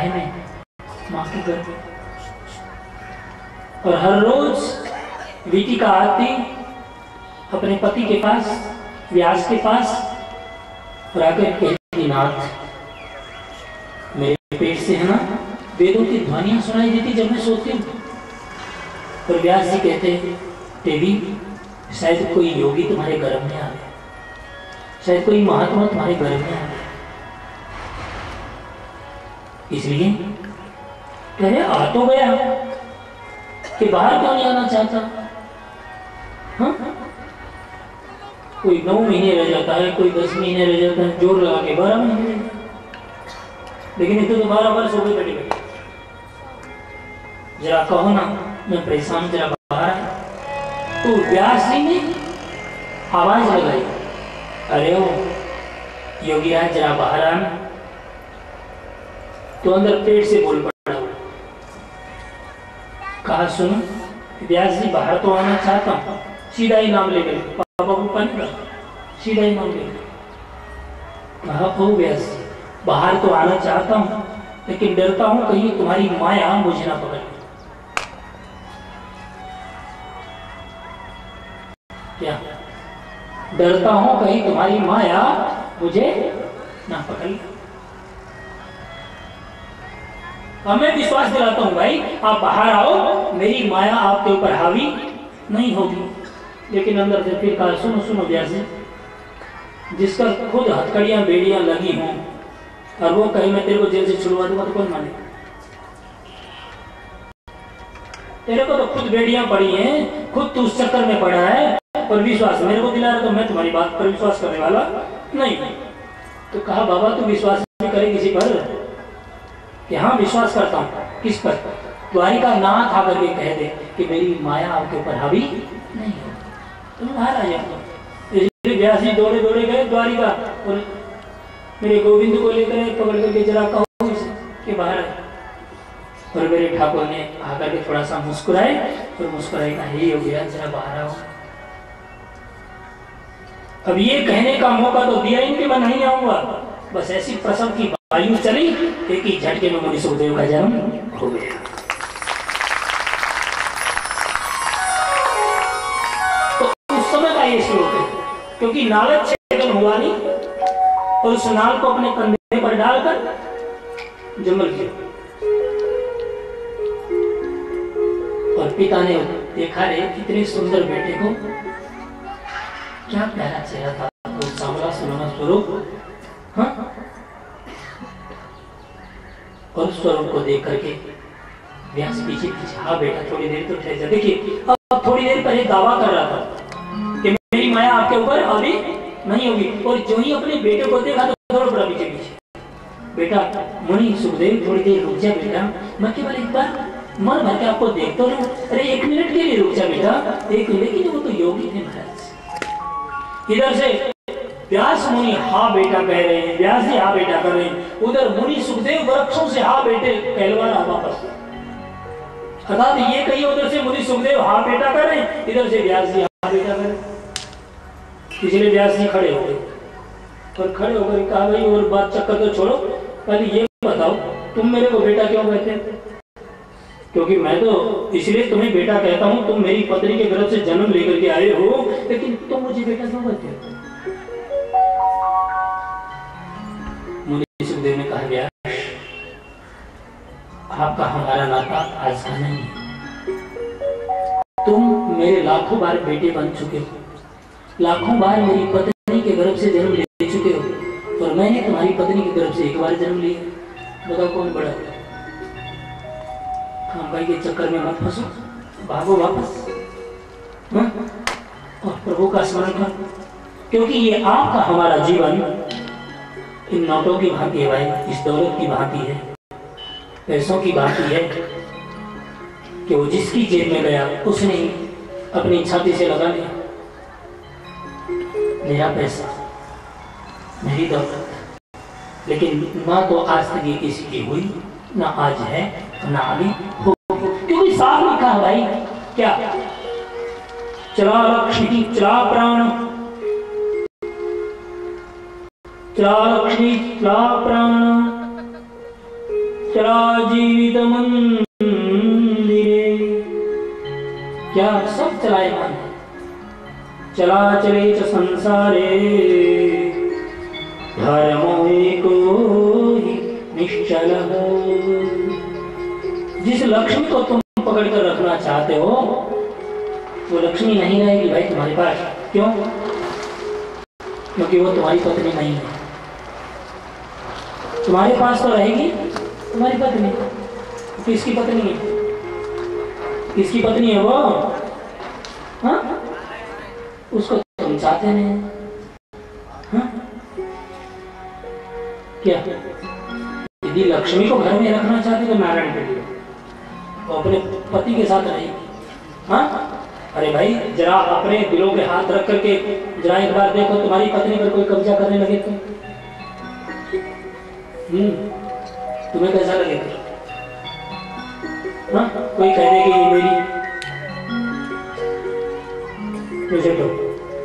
काहे में? माँ के गर्भ। और हर रोज वीटिका आती अपने पति के पास, व्यास के पास, और आकर कहती, नाथ मेरे पेट से है ना वेदों की ध्वनियां सुनाई देती जब मैं सोती हूँ। और व्यास जी कहते, देवी शायद कोई योगी तुम्हारे गर्भ में आ गया, शायद कोई महात्मा तुम्हारे गर्भ में आ गया, इसलिए कह रहे आ तो गया कि बाहर क्यों नहीं आना चाहता? हाँ? कोई 9 महीने रह जाता है, कोई 10 महीने रह जाता है, जोर लगा के 12 महीने, लेकिन इतो तो 12 वर्ष हो गए बैठे बैठे। जरा कहो ना, मैं परेशान, जरा बाहर आए। तो व्यास जी ने आवाज लगाई, अरे ओ योगी राज जरा बाहर आना। तो अंदर पेट से बोल पड़ा, कहा सुनो व्यास जी बाहर तो आना चाहता हूँ, सीधा ही नाम ले गए, पापा को पानी का सीधा ही नाम ले गए। कहा ओ व्यास जी बाहर तो आना चाहता हूँ, लेकिन डरता हूँ कहीं तुम्हारी माया मुझे ना पकड़ ले। क्या? डरता हूँ कहीं तुम्हारी माया मुझे ना पकड़ ले। अब मैं विश्वास दिलाता हूँ भाई, आप बाहर आओ, मेरी माया आपके ऊपर हावी नहीं होगी। लेकिन अंदर से फिर कहा, सुनो सुनो व्यास जी, जिसका खुद हथकड़ियां बेड़ियां लगी हों और वो कहीं मैं तेरे को जेल से छुड़वा दूंगा तो कौन माने? तेरे को तो खुद बेड़ियां पड़ी हैं, खुद तू उस चक्कर में पड़ा है, और विश्वास मेरे को दिला रहा, तो मैं तुम्हारी बात पर विश्वास करने वाला नहीं। तो कहा बाबा तू विश्वास नहीं करे किसी पर? कि हाँ विश्वास करता हूँ। किस पर? द्वारिका नाथ आकर के कह दे कि मेरी माया आपके ऊपर हावी नहीं हो, तुम बाहर आ जाओ। व्यास जी दौड़े दौड़े गए द्वारिका, और मेरे गोविंद को लेकर पकड़ करके जरा कहो कि बाहर आए। और मेरे ठाकुर ने आकर के थोड़ा सा मुस्कुराए, और मुस्कुराए कहा, हे योगी जरा बाहर आओ। अब ये कहने का मौका तो दिया इनके, मैं नहीं आऊंगा। बस ऐसी प्रसव की वायु चली, एक ही झटके में मुनि सुखदेव का जन्म हो गया। तो उस समय का ये श्लोक है, क्योंकि नालद छेदन हुआ नहीं, और उस नाल को अपने कंधे पर डालकर जमल किया। और पिता ने देखा रे कितने सुंदर बेटे को, क्या प्यारा चेहरा था, तो सांवला सुनहरा स्वरूप। हाँ? और स्वरूप को देख करके व्यास पीछे पीछे, हाँ बेटा थोड़ी देर तो ठहर जा। देखिए अब थोड़ी देर पहले दावा कर रहा था कि मेरी माया आपके ऊपर अभी नहीं होगी, और जो ही अपने बेटे को देखा तो दौड़ पड़ा पीछे पीछे। बेटा मुनि सुखदेव थोड़ी देर रुक जा बेटा, मैं केवल एक बार मन भर के आपको देखता रहूं। अरे 1 मिनट के लिए रुक जा बेटा, 1 मिनट। लेकिन वो तो योगी थे महाराज। इधर से व्यास मुनि हाँ बेटा कह रहे हैं, व्यास जी हाँ बेटा कर रहे हैं, उधर मुनि सुखदेव वृक्षों से हाँ बेटे कहलवा रहा वापस। अर्थात ये कहिए उधर से मुनि सुखदेव हाँ बेटा कर रहे हैं, इधर से व्यास जी हाँ बेटा कर रहे हैं। इसलिए व्यास जी खड़े हो गए, और खड़े होकर कहा भाई और बात चक्कर तो छोड़ो, पहले ये बताओ तुम मेरे को बेटा क्यों कहते हैं? क्योंकि मैं तो इसलिए तुम्हें बेटा कहता हूँ, तुम मेरी पत्नी के गर्भ से जन्म लेकर के आए हो, लेकिन तुम मुझे बेटा क्यों कहते हो? मुनि सुखदेव ने कहा व्यास आपका हमारा नाता आज का नहीं है, तुम मेरे लाखों बार बेटे बन चुके हो, लाखों बार मेरी पत्नी के गर्भ से जन्म ले चुके हो, और मैंने तुम्हारी पत्नी के गर्भ से एक बार जन्म लिया। बताओ कौन बड़ा है? हम भाई के चक्कर में मत फंसो, भागो वापस। हाँ? और प्रभु का स्मरण करो, क्योंकि ये आपका हमारा जीवन इन नोटों की भांति है भाई, इस दौलत की भांति है, पैसों की भांति है, कि वो जिसकी जेब में गया उसने अपनी छाती से लगा लिया। मेरा पैसा, मेरी दौलत, लेकिन ना तो आज तक ये किसी की हुई, ना आज है, ना आगे हो, क्योंकि साफ लिखा है भाई। क्या? चला लक्ष्मी चला प्राण, चला लक्ष्मी चला प्राण, चला जीवित मंदिरे। क्या सब चलायमान है। चलाचले च संसारे धर्मो एको ही निश्चल। जिस लक्ष्मी को तुम पकड़ कर रखना चाहते हो वो लक्ष्मी नहीं रहेगी भाई तुम्हारे पास। क्यों? क्योंकि वो तुम्हारी पत्नी नहीं है। तुम्हारे पास तो रहेगी तुम्हारी पत्नी। किसकी पत्नी है? किसकी पत्नी है वो? हाँ? उसको तुम चाहते नहीं। हाँ? क्या यदि लक्ष्मी को घर में रखना चाहते तो नारायण के लिए वो अपने पति के साथ रहेगी। हाँ? अरे भाई जरा अपने दिलों पे हाथ रख करके जरा एक बार देखो तुम्हारी पत्नी पर कोई कब्जा करने लगे तो तुम्हें कैसा लगेगा? हाँ? कोई कह दे कि ये मेरी कैसे तो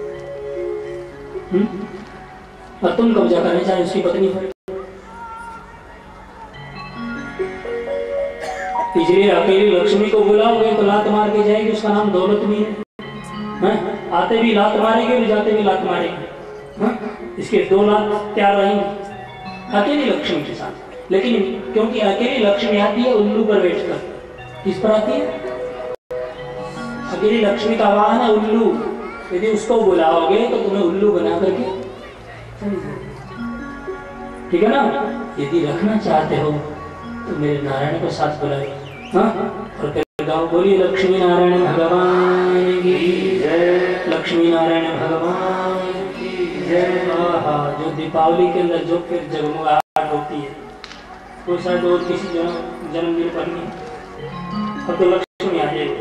और तुम कब्जा करने चाहे उसकी पत्नी पर। इसलिए अकेली लक्ष्मी को बुलाओगे तो लात मार के जाएगी। उसका नाम दौलत भी है। आते भी लात मारेंगे और जाते भी लात मारेंगे। इसके दो लात तैयार रहेंगी अकेली लक्ष्मी के साथ। लेकिन क्योंकि अकेली लक्ष्मी आती है उल्लू पर बैठकर। किस पर आती है? अकेली लक्ष्मी का वाहन है उल्लू। यदि उसको बुलाओगे तो तुम्हें उल्लू बना करके, ठीक है ना? यदि रखना चाहते हो तो मेरे नारायण को साथ बुलाइए। हाँ? और फिर गाँव बोलिए लक्ष्मी नारायण भगवान की जय। लक्ष्मी नारायण भगवान की जय। जो दीपावली के अंदर जो फिर जगमगाहट होती है वो शायद और किसी जन्मदिन पर नहीं। अब तो लक्ष्मी आ जाएगी।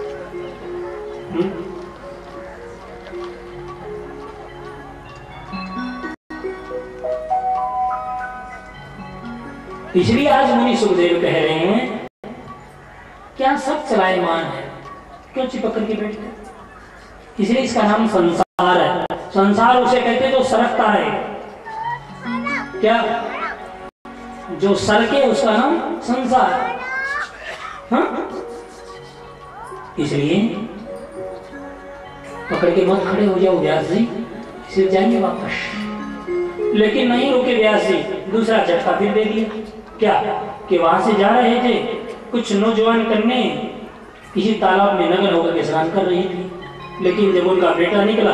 इसलिए आज मुनि सुखदेव कह रहे हैं क्या सब चलायमान है, क्यों चिपक करके बैठते? इसलिए इसका नाम संसार है। संसार उसे कहते जो सरकता है। क्या? जो सरके उसका नाम संसार। हाँ? इसलिए पकड़ के मत खड़े हो जाओ व्यास जी, फिर जाएंगे वापस। लेकिन नहीं रुके व्यास जी, दूसरा झटका फिर दे दिया। क्या कि वहां से जा रहे थे, कुछ नौजवान कन्या किसी तालाब में नग्न होकर के स्नान कर रही थी। लेकिन जब उनका बेटा निकला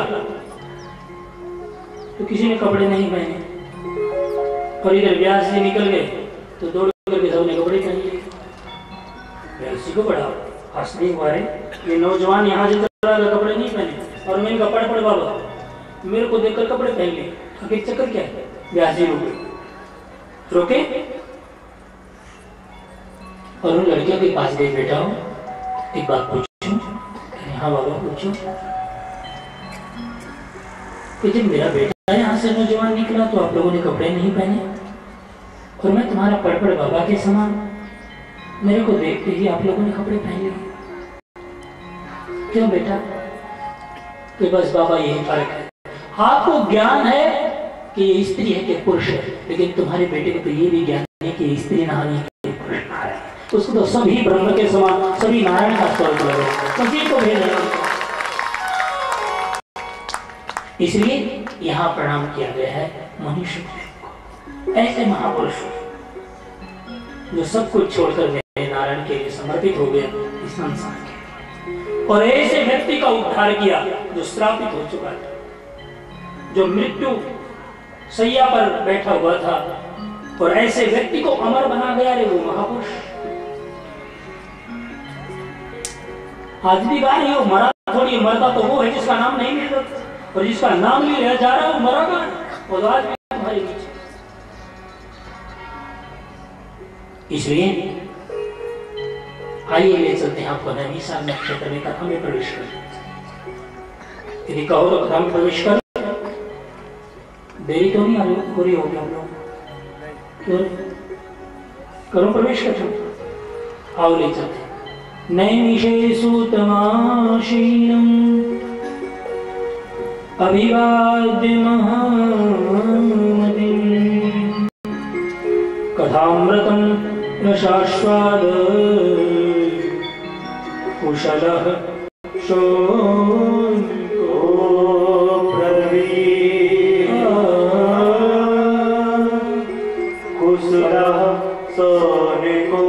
तो किसी ने कपड़े नहीं पहने। और इधर व्यास जी निकल गए तो दौड़ करके सबने कपड़े पहन लिए। व्यास जी को बड़ा हंसने हुआ है, ये नौजवान यहाँ से कपड़े नहीं पहने और मैं इनका पड़ बाबा मेरे को देखकर कपड़े पहन लिए। आखिर चक्कर क्या है? व्यास जी रोके और उन लड़कियों के पास गए, बेटा हो एक बात पूछूं? हाँ बाबा पूछो। कि जब मेरा बेटा यहाँ से नौजवान निकला तो आप लोगों ने कपड़े नहीं पहने और मैं तुम्हारा पड़ बाबा के समान, मेरे को देखते ही आप लोगों ने कपड़े पहन लिए। क्यों बेटा? कि बस बाबा यही फर्क है, आपको ज्ञान है कि ये स्त्री है कि पुरुष है, लेकिन तुम्हारे बेटे को तो ये भी ज्ञान है कि स्त्री नहीं है कि पुरुष है। उसको तो सभी ब्रह्म के समान, सभी नारायण का स्वरूप लगे, सभी को भेद है। इसलिए यहाँ प्रणाम किया गया है मनुष्य को, ऐसे महापुरुष जो सब कुछ छोड़कर गए, नारायण के लिए समर्पित हो गए इस संसार के, और ऐसे व्यक्ति का उद्धार किया जो श्रापित हो चुका था, जो मृत्यु सैया पर बैठा हुआ था, और ऐसे व्यक्ति को अमर बना गया रे वो महापुरुष। आज भी बात है, वो मरा थोड़ी, मरता तो वो है जिसका नाम नहीं मिल रहा, और जिसका नाम नहीं लिया जा रहा वो मरा कहाँ? और आज भी तुम्हारे बीच। इसलिए आइए ले चलते हैं आपको नैमिषारण्य नक्षत्र में, कथा में प्रवेश कर। यदि कहो तो कथा में प्रवेश कर, देरी तो नहीं हो रही होगी हम लोग? क्यों? करो प्रवेश कर, आओ ले चलते। नैमिषेषु तमाशीनम् अभिवाद्य महामतिम् कथामृतम् न शाश्वत कुशलः शोको प्रवीण कुशलः सोनिको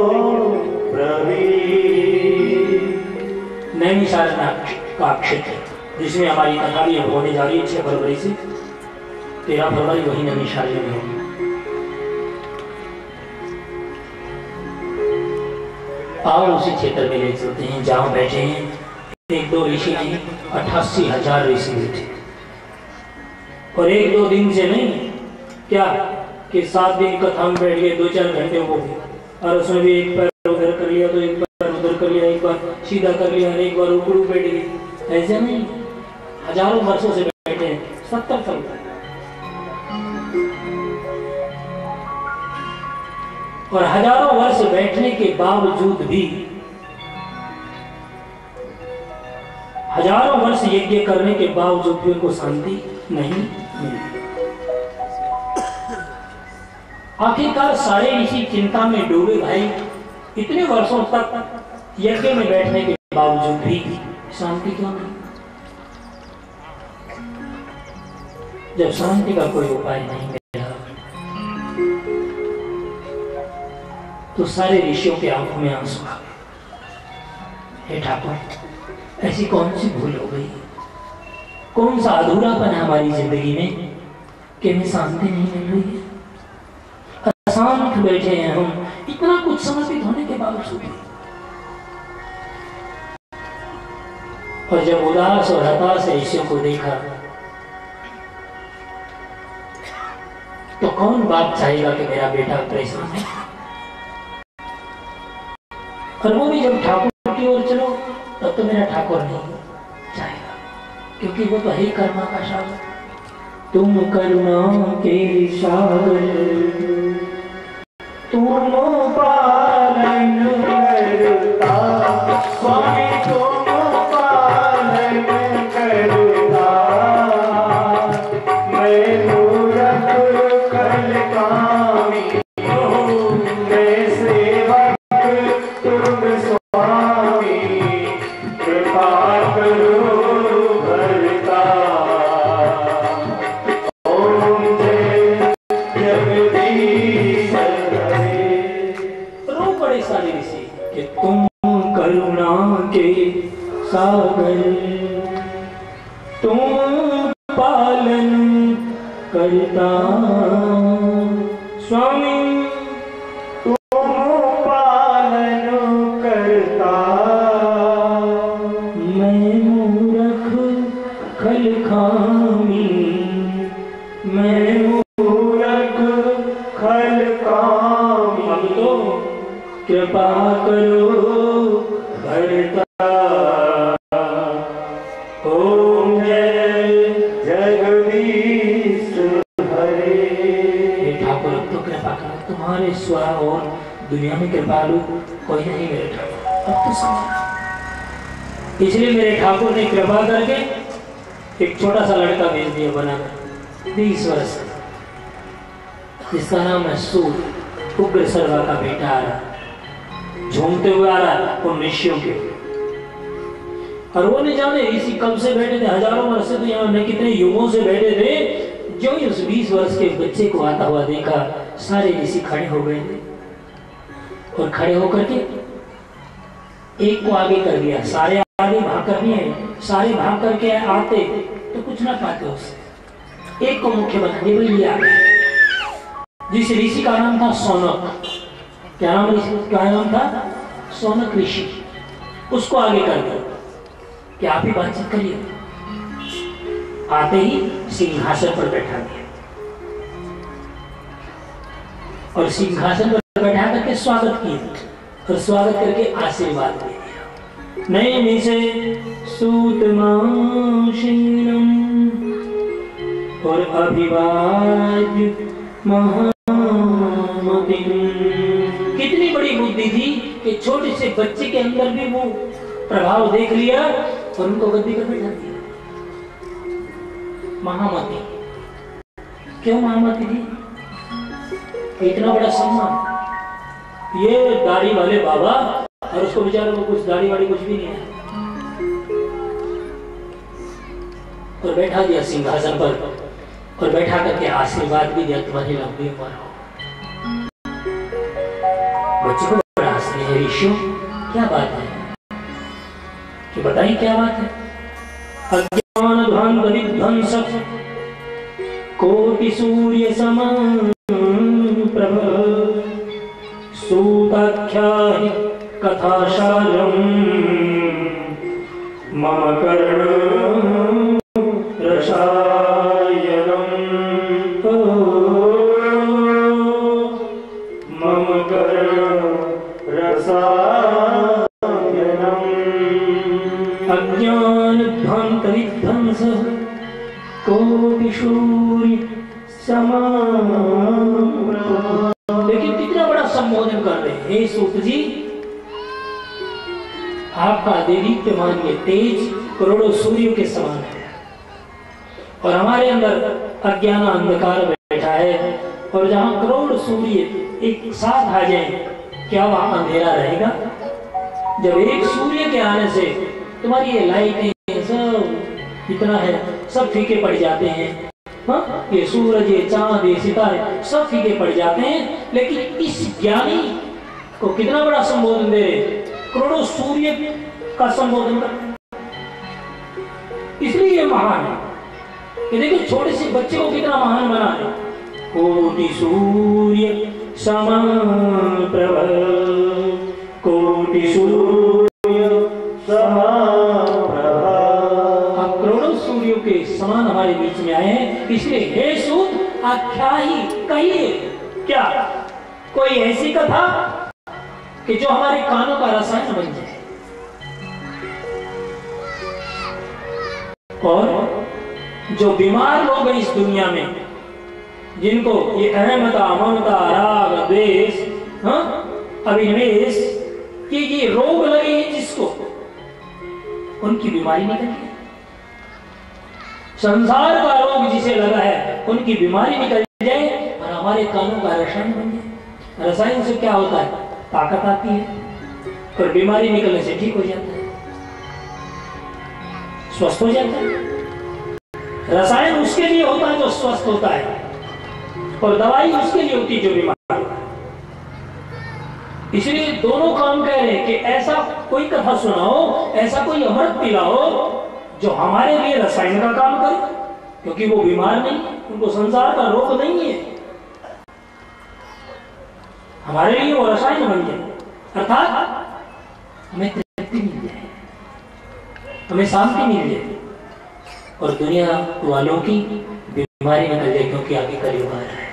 प्रवीण। नैमिषारण्य का क्षेत्र जिसमें हमारी कथा भी होने जा रही है 6 फरवरी से 13 फरवरी वही नैमिषारण्य में होगी। आओ उसी क्षेत्र में ले चलते हैं जहाँ बैठे हैं 1-2 ऋषि नहीं 88,000 ऋषि बैठे और 1-2 दिन से नहीं क्या कि 7 दिन कथा में बैठ गए 2-4 घंटे हो गए और उसमें भी एक पैर उधर कर लिया तो एक पैर उधर कर लिया, एक बार सीधा कर लिया, एक बार ऊपर बैठ गए। ऐसे नहीं, हजारों वर्षों से बैठे हैं 70 साल और हजारों वर्ष बैठने के बावजूद भी हजारों वर्ष यज्ञ करने के बावजूद भी उनको शांति नहीं मिली। आखिरकार सारे इसी चिंता में डूबे भाई, इतने वर्षों तक यज्ञ में बैठने के बावजूद भी शांति क्यों नहीं? जब शांति का कोई उपाय नहीं मिला तो सारे ऋषियों के आंखों में आंसू आ गए। हे ठाकुर, ऐसी कौन सी भूल हो गई, कौन सा अधूरापन है हमारी जिंदगी में कि हमें शांति नहीं मिल रही है? अशांत बैठे हैं हम, इतना कुछ समर्पित होने के बावजूद भी। और जब उदास और हताश ऋषियों को देखा तो कौन बाप चाहेगा कि मेरा बेटा परेशान है? और वो भी जब ठाकुर की ओर चलो तब तो मेरा ठाकुर नहीं चाहेगा, क्योंकि वो तो है ही करुणा का सागर। तुम करुणा के सागर, तुम पालन करता स्वामी, तुम पालन करता। मैं मूरख कल कामी हूँ, मैं सेवक तुम स्वामी, कृपा करो भरता। ओम जय जगदीश हरे। रो पड़े सारे ऋषि कि तुम करुणा के सागर, तुम पालन करता स्वामी, तुम पालन करता। मैं मूरख खल खामी, मैं मूरख खल कामी, तो कृपा करो भरता। ओम जय जगदीश हरे। हे ठाकुर, अब तो कृपा करो, तुम्हारे स्वा और दुनिया में कृपालु कोई नहीं मेरे ठाकुर, अब तो समझ। इसलिए मेरे ठाकुर ने कृपा करके एक छोटा सा लड़का भेज दिया बनाकर 20 वर्ष, जिसका नाम है सूर। उग्र सर्वा का बेटा आ रहा, झूमते हुए आ रहा उन ऋषियों के। और वो नहीं जाने ऋषि कब से बैठे थे, हजारों वर्ष से, तो यहाँ न कितने युगों से बैठे थे। जो ही उस 20 वर्ष के बच्चे को आता हुआ देखा, सारे ऋषि खड़े हो गए थे और खड़े होकर के एक को आगे कर दिया। सारे आगे भाग कर दिए, सारे भाग करके आते तो कुछ ना पाते उससे। एक को मुख्य बना दिया, भाई लिया। जिस ऋषि का नाम था सौनक, क्या नाम था? सौनक ऋषि। उसको आगे कर दिया कि आप ही बातचीत करिए। आते ही सिंहासन पर बैठा दिया और सिंहासन पर बैठा करके स्वागत किया और स्वागत करके आशीर्वाद दे दिया। नैमिषे सूतमाशीनम् और अभिवाद्य महामतिम्। कितनी बड़ी बुद्धि थी कि छोटे से बच्चे के अंदर भी वो प्रभाव देख लिया और उनको गद्दी पर बैठा दिया। महामती, क्यों महामती थी? इतना बड़ा सम्मान। ये दाढ़ी वाले बाबा, और उसको बेचारे को कुछ दाढ़ी वाड़ी कुछ भी नहीं है, और बैठा दिया सिंहासन पर, और बैठा करके आशीर्वाद भी दिया, तुम्हारी लंबी उम्र हो। बच्चों को बड़ा हंसते हैं, ऋषियों क्या बात है, कि बताइए क्या बात है। अज्ञान ध्वंद विध्वंस कोटि सूर्य समान प्रभ सूताख्याहि कथाशारम् मम कर्ण रसायनम् मम कर्ण रसायनम्। अज्ञान ध्वंत विध्वंस कोटि सूर्य समान। लेकिन कितना बड़ा संबोधन कर रहे हैं, हे सूत जी, आपका देदीप्यमान ये तेज करोड़ों सूर्यों के समान है, और हमारे अंदर अज्ञान अंधकार बैठा है, और जहां करोड़ सूर्य एक साथ आ जाएं, क्या वहां अंधेरा रहेगा? जब एक सूर्य के आने से तुम्हारी ये लाइटें सब इतना है, सब फीके पड़ जाते हैं। हाँ, ये सूरज, ये चांद, ये सितारे सब फीके पड़ जाते हैं, लेकिन इस ज्ञानी को कितना बड़ा संबोधन दे रहे, करोड़ों सूर्य का संबोधन कर, इसलिए ये महान है। कि देखिए छोटे से बच्चे को कितना महान बना है। कोटि सूर्य समान प्रभ, कोटि सूर्य समान प्रभ। आप करोड़ों सूर्यों के समान हमारे बीच में आए हैं, इसलिए हे सूत आख्याही कहिए, क्या कोई ऐसी कथा कि जो हमारे कानों का रसायन बन जाए, और जो बीमार लोग हैं इस दुनिया में, जिनको ये अहमता, ममता, राग, द्वेष, अभिनिवेश, ये रोग लगे हैं, जिसको उनकी बीमारी निकल गई, संसार का रोग जिसे लगा है उनकी बीमारी निकल जाए, और हमारे कानों का रसायन बन जाए। रसायन से क्या होता है? ताकत आती है, और बीमारी निकलने से ठीक हो जाता है, स्वस्थ हो जाता है। रसायन उसके लिए होता है जो स्वस्थ होता है, और दवाई उसके लिए होती है जो बीमार होता है। इसलिए दोनों काम कह रहे हैं कि ऐसा कोई कथा सुनाओ, ऐसा कोई अमृत पिलाओ जो हमारे लिए रसायन का काम करे, क्योंकि वो बीमार नहीं, उनको संसार का रोग नहीं है, हमारे लिए वो रसायन बन जाए, अर्थात हमें तृप्ति मिल जाए, हमें शांति मिल जाए, और दुनिया वालों की बीमारी निकल जाए, क्योंकि आगे कलयुग आ रहा है।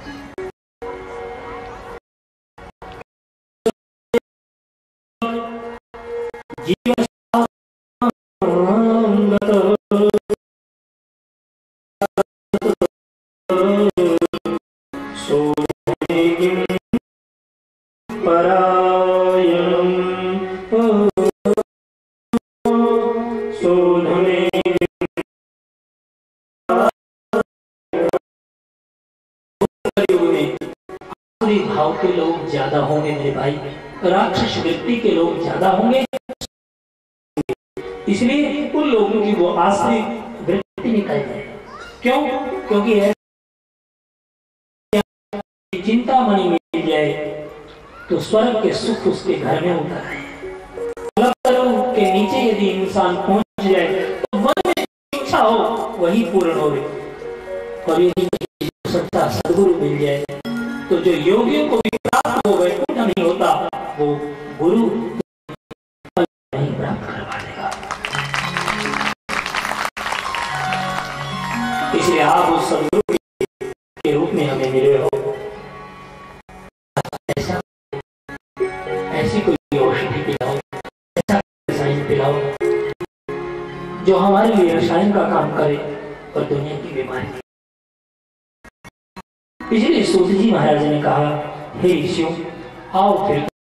जीवन भाव के लोग ज्यादा होंगे मेरे भाई, राक्षस वृत्ति के लोग ज्यादा होंगे, इसलिए उन लोगों की वो आश्रित वृत्ति निकल जाए। क्यों? क्योंकि चिंतामणि मिल जाए तो स्वर्ग के सुख उसके घर में उतर आए। अलग के नीचे यदि इंसान पहुंच जाए तो मन में इच्छा हो वही पूर्ण हो, और यदि सच्चा सदगुरु मिल जाए तो जो योगियों को भी प्राप्त हो वैकुंठ नहीं होता, वो गुरु नहीं प्राप्त करवा देगा। इसलिए आप उस सदगुरु के रूप में हमें मिले हो। ऐसी कोई औषधि पिलाओ, ऐसा रसायन पिलाओ जो हमारे लिए रसायन का काम करे और दुनिया की बीमारी। इसलिए सूत जी महाराज ने कहा, हे ऋषियों, आओ फिर